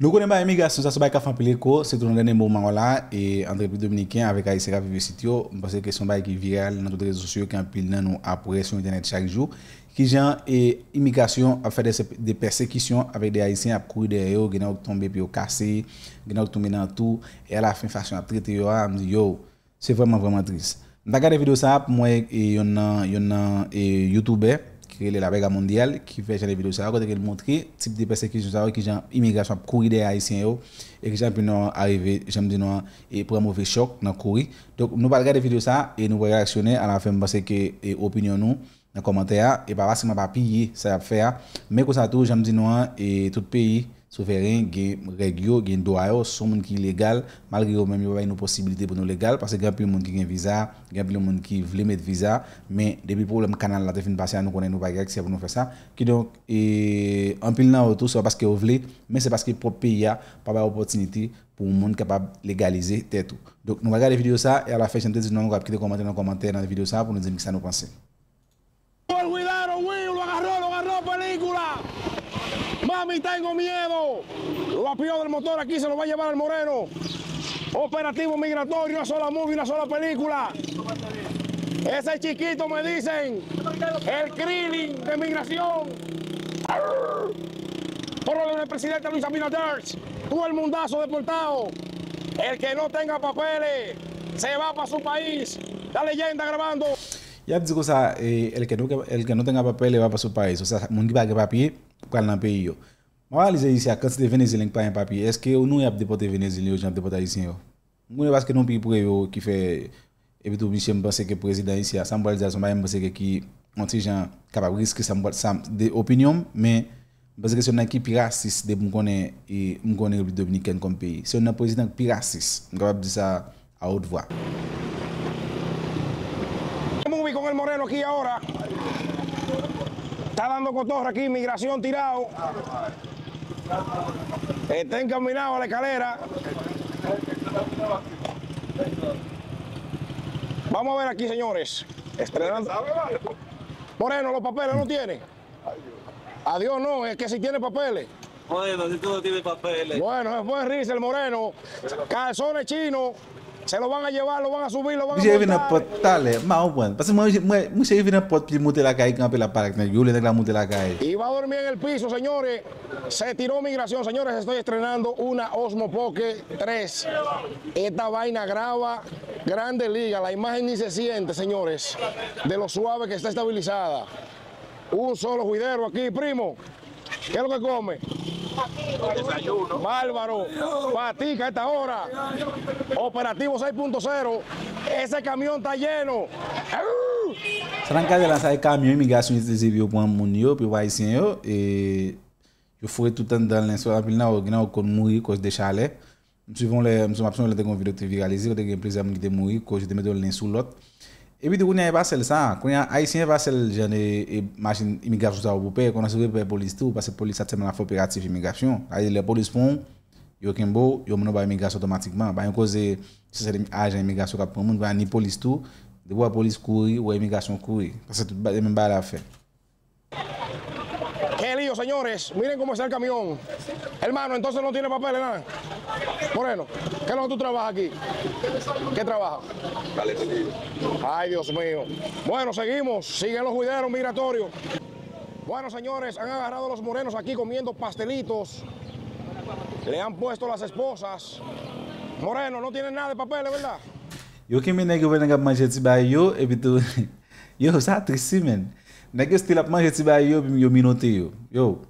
Nous connaissons l'immigration, ça se passe en pilico, c'est un dernier moment là, et entre les Dominicains avec Haïtien qui vivent ici, parce que c'est un bail qui est viral dans les réseaux sociaux, qui en pile nous après sur Internet chaque jour, qui genre et immigration a fait des persécutions avec des Haïtiens à courir derrière, qui ont tombé puis au cassé, qui ont tombé dans tout, et à la fin façon à traiter yo, me dit yo, c'est vraiment triste. Dans regardé vidéo ça pour moi et y en a YouTuber qui est la Vega mondiale qui fait des vidéos ça côté qu'il montre type de persécution ça qui genre immigration courir des haïtiens yo et qui genre puis arriver j'aime dire non et pour un mauvais choc dans courir. Donc nous va regarder vidéo ça et nous va réactionner à la fin parce que opinion nous dans commentaire et pas forcément pas piller ça faire mais que ça tout j'aime dire non et tout pays souverain gen règle gen droit son monde qui légal malgré même il y a une possibilité pour nous légal parce que grand plus monde qui gen visa grand plus monde qui veut mettre visa mais depuis problème canal là te fin passer nous connaît nous pas accès pour nous faire ça qui donc et en pile nan autour c'est parce que vous voulez mais c'est parce que propre pays a pas opportunité pour un monde capable légaliser tout donc nous regarder vidéo ça et à la fin j'aime te dire non on va quitter commentaire dans commentaire dans la vidéo ça pour nous dire que ça nous pense. Lo agarró película. Mami, tengo miedo. Lo apió del motor aquí, se lo va a llevar al Moreno. Operativo migratorio, una sola movie, una sola película. Ese chiquito me dicen, el Krillin de migración. Por lo del presidente Luis Abinader, todo el mundazo deportado. El que no tenga papeles se va para su país. La leyenda grabando. Il y a dit que ça el que no tenga papel va para su país, o sea, moun qui pas de papier pour aller dans pays yo. Moi les ici à quantité vénézuélien qui pas un papier, est-ce que nous y a déporté vénézuélien ou j'en déporté haïtien yo? Moun parce que non pays pour yo qui fait et puis tout monsieur me pense que président ici à symbolisation pas me pense que qui on ti gens capable risquer ça des opinions mais parce que c'est un qui raciste de me connaît et me connaît République dominicaine comme pays. C'est un président qui raciste, on capable dire ça à haute voix. Con el Moreno aquí ahora. Está dando cotorra aquí, migración tirado. Está encaminado a la escalera. Vamos a ver aquí, señores. Estrenando. Moreno, los papeles no tiene. Adiós, no, es que si tiene papeles. Bueno, si tú no tienes papeles. Bueno, se fue Riz, el Moreno. Calzones chinos. Se lo van a llevar, lo van a subir, lo van a montar. J'ai vu montar. n'importe tale, parce que moi j'ai vu n'importe puis monter la calle camper la parc, yo le la monter la calle. Y va a dormir en el piso, señores. Se tiró migración, señores. Estoy estrenando una Osmo Pocket 3. Esta vaina graba Grande Liga. La imagen ni se siente, señores, de lo suave que está estabilizada. Un solo juidero aquí, primo. ¿Qué es lo que come? Desayuno. Bárbaro, patica a esta hora. Operativo 6.0. Ese camión está lleno. Tranca de lancer camion immigration exclusive pour moun yo puis haïtien yo et je ferai tout temps dans l'instant puis là on kon mourir cause des chalets. Suivant les options les vidéo qui viralisé des plusieurs qui mourir cause de mettre l'un sous l'autre. Et puis on a pas celle ça quand haïtien va celle genre machine immigration ça pour payer qu'on a sauvé par police tout parce que police a tellement la opérative immigration les police font yo kembo yo meno ba immigration automatiquement ba cause c'est agent immigration qui prend monde va ni police tout de voir police courir ou immigration courir parce que tout même ba la fait. Qué lío, señores. Miren cómo está el camión. Hermano, entonces no tiene papeles, nada. Moreno, ¿qué es lo que tú trabajas aquí? ¿Qué trabajas? Ay, Dios mío. Bueno, seguimos. Siguen los juideros migratorios. Bueno, señores, han agarrado a los morenos aquí comiendo pastelitos. Le han puesto las esposas. Moreno, no tienen nada de papeles, ¿verdad? Yo que me nego venga manger tiba yo et puis tout. Yo ça triste man. Nèg style ap manger tiba yo puis yo minoté yo. Yo.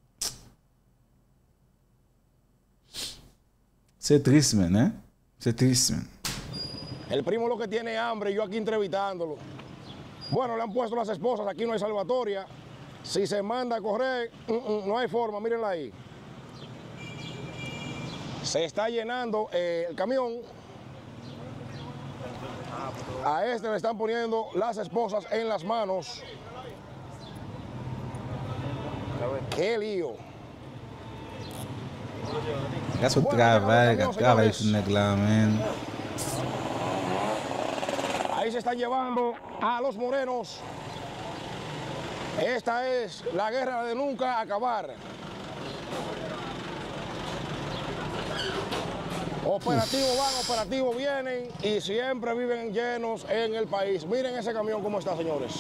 C'est triste man, hein? C'est triste man. El primo lo que tiene hambre, yo aquí entrevistándolo. Bueno, le han puesto las esposas, aquí no hay salvatoria. Si se manda a correr, no hay forma, mírenla ahí. Se está llenando el camión. A este le están poniendo las esposas en las manos. ¡Qué lío! Gasto trabalho sur nèg là, man. Ahí se están llevando a los morenos. Esta es la guerra de nunca acabar. Operativos van, operativos vienen y siempre viven llenos en el país. Miren ese camión cómo está, señores.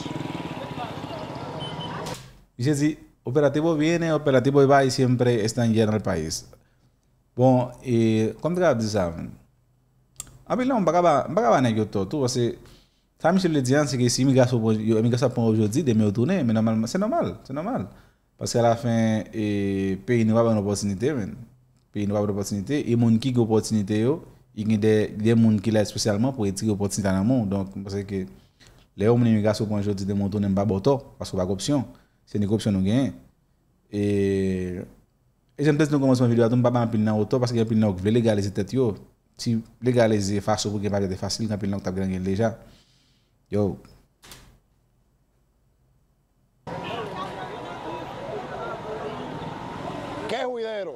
Dice así, operativo viene, operativo va y siempre están llenos el país. Bon, como te acabo de decir, a mí não bagaba nèg yo tout parce que ça Michel le dit c'est que si immigration pour aujourd'hui demain retourner mais normalement c'est normal parce qu'à la fin pays nous pas une opportunité men pays nous pas une opportunité et monde qui a opportunité yo il y a des monde qui là spécialement pour tirer opportunité dans le monde donc parce que les hommes immigration pour aujourd'hui demain retourner pas boto parce que pas option c'est une option nous gagne et j'aime peut-être nous commencer ma vidéo on pas en pile dans auto parce que pile nous veut légaliser tête yo si légaliser façon pour que pas facile quand pile nous t'a gagné déjà yo ¡Qué juidero!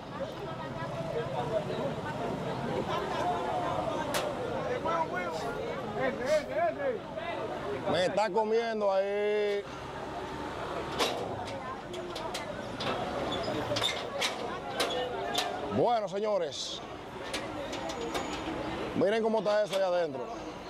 Me está comiendo ahí. Bueno, señores. Miren cómo está eso allá adentro.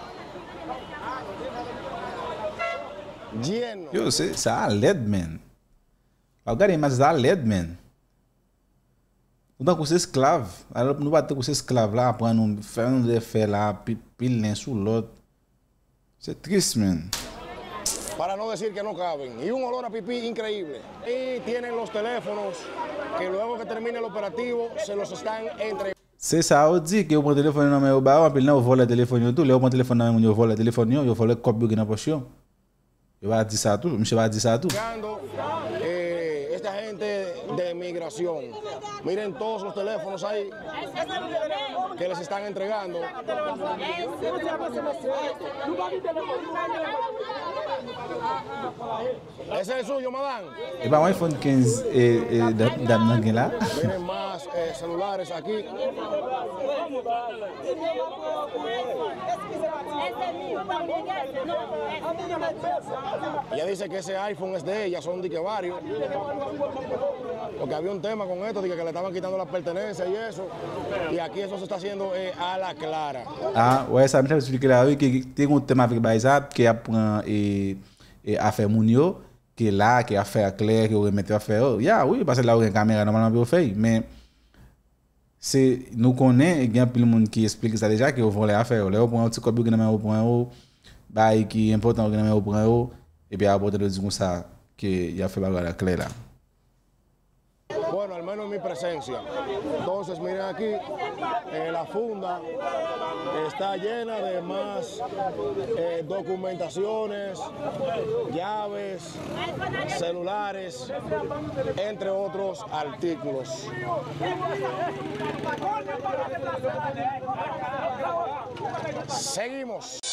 Lleno. Yo, ça a l'aide, man. Regarde, mas ça a l'aide, man. Nous avons esclave. Alors, nous avons ces esclaves là, pour nous faire des faits là, pile l'un sous l'autre. C'est triste, man. Para no decir que no caben. Y un olor a pipí increíble. Y tienen los teléfonos que luego que termine el operativo se los están entregando. C'est ça, on dit que vous prenez le téléphone dans le bar, puis là, vous volez le téléphone, tout. Là, vous prenez le téléphone dans le volez le téléphone, vous volez le copie dans la poche. Je vais dire ça tout, monsieur va dire ça tout. Esta gente de migración. Miren todos los teléfonos ahí que les están entregando. Ese es el suyo, madame. Et bien, un iPhone 15 dame là. Miren más celulares aquí. Ella dice que ese iPhone es de ella, son de que varios. Porque había un tema con esto, de que le estaban quitando las pertenencias y eso. Y aquí eso se está haciendo a la clara. Ah, ouais, ça me fait expliquer là, oui, que tu as un thème avec Baïsa, qui apprend affaire Mounio, qui est là, qui a affaire claire, qui remet affaire. Yeah, oui, parce que là, où il y a une caméra, normalement, on fait. Mais c'est, nous connaissons, il y a plein de monde qui explique ça déjà, qui vont les affaires. Là, on prend un petit copie qui est au point haut, qui est important, qui est au point haut, et puis après, on dit comme ça, qu'il a fait la claire là. Bueno, al menos en mi presencia. Entonces, miren aquí, la funda está llena de más documentaciones, llaves, celulares, entre otros artículos. Seguimos.